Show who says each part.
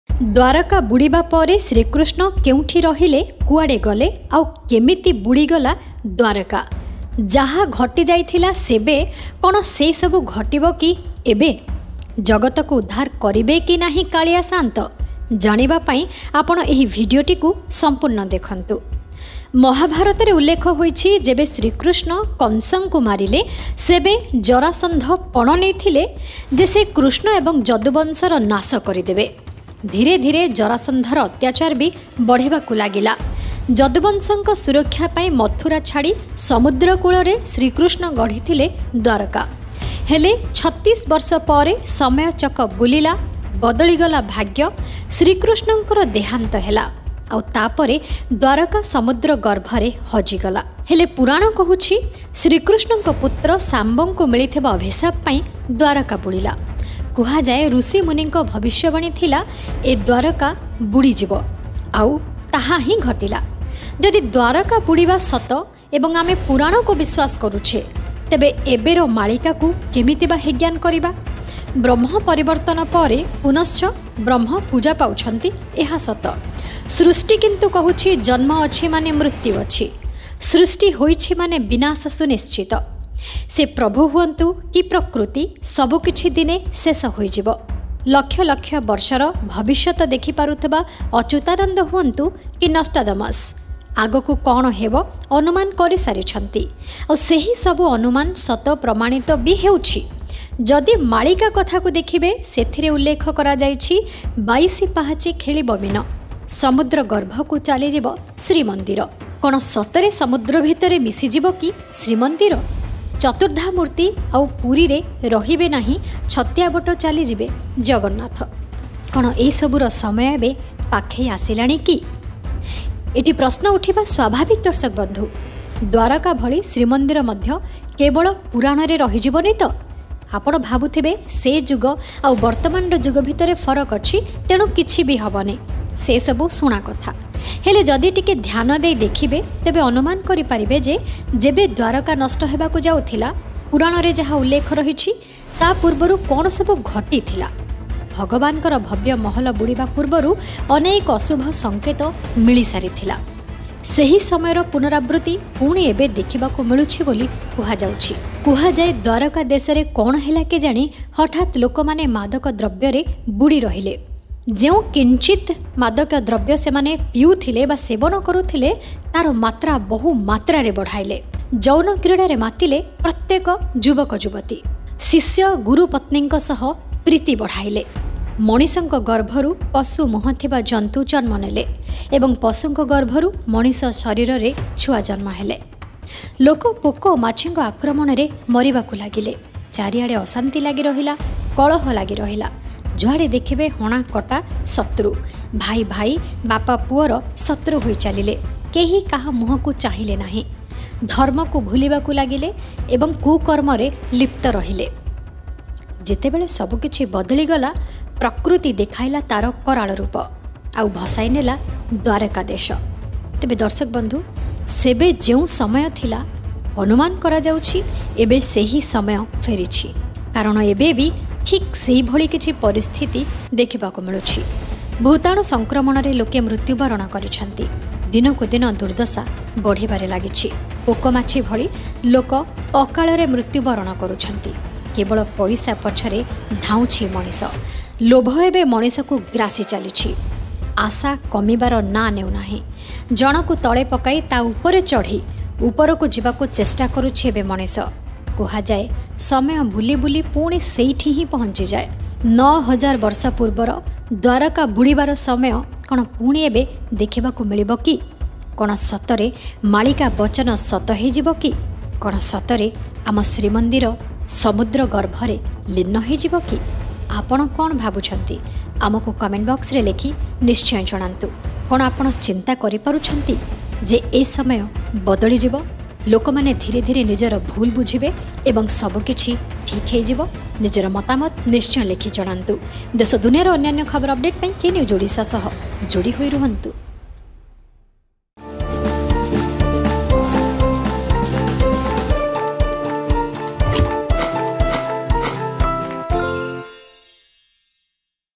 Speaker 1: द्वारका बुड़ीबा परे श्रीकृष्ण केउठी रहिले कुआडे गले आउ केमिति बुड़ीगला द्वारका जहा घटी जाइथिला सेबे कोन से सब घटिबो कि एबे जगत को उद्धार करिबे कि नाही कालिया शांत जानिबा पई आपण एही भिडियोटी को संपूर्ण देखंतु। महाभारत रे उल्लेख होईछि जेबे श्रीकृष्ण कंसं को मारिले सेबे जरासंध पण नैथिले जे से कृष्ण एवं जदुवंशर नाश करिदेबे। धीरे धीरे जरासंधर अत्याचार भी बढ़ेबाकु लागिला। जदुवंशंक सुरक्षा पाई मथुरा छाड़ी समुद्र कूल श्रीकृष्ण गढ़ी द्वारका हेले 36 वर्ष पर समय चक बुलिला बदलीगला भाग्य श्रीकृष्णंकर देहांत हैला आउ तापरे द्वारका समुद्र गर्भरे हजिगला। हेले पुराण कहूछि श्रीकृष्णंक पुत्र सांबंको मिलिथिबा अभिशाप पाई द्वारका बुलिला। कुहा जाए ऋषि मुनि भविष्यवाणी थिला ए द्वारका बुड़ी जीव आउ ताहा ही घटिला। जदि द्वारका बुड़ीबा सत एवं आमे पुराण को विश्वास करुछे तेबे एबेर मालिका को केमिति बा हेज्ञान करिबा। ब्रह्म परिवर्तन परे पुनश्च ब्रह्म पूजा पाउछंती एहा सत। सृष्टि किंतु कहूछि जन्म अछि माने मृत्यु अछि, सृष्टि होइछि माने विनाश सुनिश्चित। से प्रभु हुअंतु कि प्रकृति सबकिछि दिने शेष होइजिब। लक्ष लक्ष वर्षर भविष्यत देखि पारुथबा अच्युतानंद हुअंतु कि नष्टादमस आगकु कौन हेब अनुमान करि सारिछंती और सेही सबु अनुमान सत प्रमाणित भी हेउछि। जदि मालिका कथा को देखिबे सेथिरे उल्लेख करा जाइछि 22 पाहाचे खेलिब मीन समुद्र गर्भ को चली जीव श्रीमंदिर। कौन सतरे समुद्र भितरे मिसी जीव कि श्रीमंदिर? चतुर्धा मूर्ति आउ पुरी रे रहिबे नाही छत्या बट चली जिबे जगन्नाथ। कौन एई सबुर समय एबे पाखे आसिलाणी कि? एटी प्रश्न उठिबा स्वाभाविक दर्शक बंधु। द्वारका भली श्रीमंदिर मध्य केवल पुराण रे रहि जीवनी तो आपण भाबुथिबे से जुग आउ वर्तमान जुग भितरे फरक अछि तेणु किछि भी हबनी से सबु सुना कथा। हेले जदि टिके ध्यान दे देखिबे तेबे अनुमान करि परिबे जे जेबे द्वारका नष्ट हेबाकु जाउथिला पुराण रे जहा उल्लेख रहिछि ता पूर्वरु कोन सब घटिथिला। भगवानकर भव्य महल बुड़ीबा पूर्वरु अनेक अशुभ संकेत मिली सारिथिला। सेही समयर पुनरावृत्ति पुणी एबे देखिबाकु मिलुछि बोली कुहा जाउछि। कुहा जाए द्वारका देश रे कोन हेला के जानी हठात लोक माने मादक द्रव्य रे बुड़ी रहिले। जो किंचित मादक द्रव्य से माने पिउथिले बा सेवन करुथिले तार मात्रा बहु मात्रा रे बढ़ाइले। जौन क्रीड़ा रे मातिले प्रत्येक युवक युवती शिष्य गुरु पत्नी सह प्रीति बढ़ाइले। मनीषंक गर्भरु पशु मुह थिबा जंतु जन्म नेले एवं पशुंक गर्भरु मनीष शरीर रे छुआ जन्म हेले। लोक पोक माछींक आक्रमण रे मरिबाकु लागिले। चारिआडे अशांति लागी रहिला, कलह लागी रहिला। जुआड़े देखिबे हणा कटा शत्रु, भाई भाई बापा पुअर शत्रु होई चलिले। केही काहा मुह को चाहिले नाही, धर्म को भूलिबाकु लागिले एवं कुकर्म रे लिप्त रहिले। जेतेबेले सबकिछि बदली गला प्रकृति देखाइला तार कराल रूप आउ भसाई नेला द्वारका देश। तेबे दर्शक बंधु सेबे जेउ समय थिला अनुमान करा जाउछि एबे सेही समय फेरिछि। कारण एबे भी ठीक सेही भली किछि परिस्थिति देखिबाकु मिलुछि। भूताणु संक्रमण रे लोके मृत्युवरण करिसंती। दिन को दिन दुर्दशा बढ़िबारे लागिछि। पोकमाछी भली लोक अकाल रे मृत्युवरण करुछंती। केवल पैसा पछरे धाउछि मनीष। लोभ एबे मनीष को ग्रासी चलिछि। आशा कमिबार ना नेउ नाही। जन को तळे पकाई ता ऊपर चढ़ी ऊपर को जीवाको चेष्टा करुछि एबे मनीष। कुहा जाए समय बुली बुली पुणी सेठी ही पहुंची जाए। 9000 वर्ष पूर्वर द्वारका बुड़ीबार समय कौन पुणी एबे देखिबाकु मिलिबो कि? कौन सतरे मालिका वचन सत हेजिबो कि? कौन सतरे आम श्रीमंदिर समुद्र गर्भरे लीन हेजिबो कि? आपण कौन भाबुछंती आमको कमेंट बॉक्स रे लिखि निश्चय जणांतु। कौन आपण चिंता करि पारुछंती जे ए समय बदली जीवो? लोक माने धीरे धीरे निजर भूल बुझिबे एवं सबकिछि ठीक हे जीवो? निजर मतामत निश्चय लिखि जणांतु। देश दुनियार अन्यान्य खबर अपडेट पई के न्यूज ओडिशा सह जोड़ी होई रुहंतु।